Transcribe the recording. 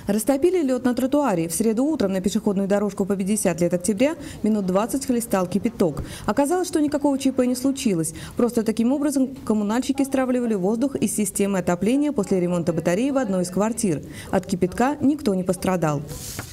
Растопили лед на тротуаре. В среду утром на пешеходную дорожку по 50 лет октября минут 20 хлестал кипяток. Оказалось, что никакого ЧП не случилось. Просто таким образом коммунальщики стравливали воздух из системы отопления после ремонта батареи в одной из квартир. От кипятка никто не пострадал.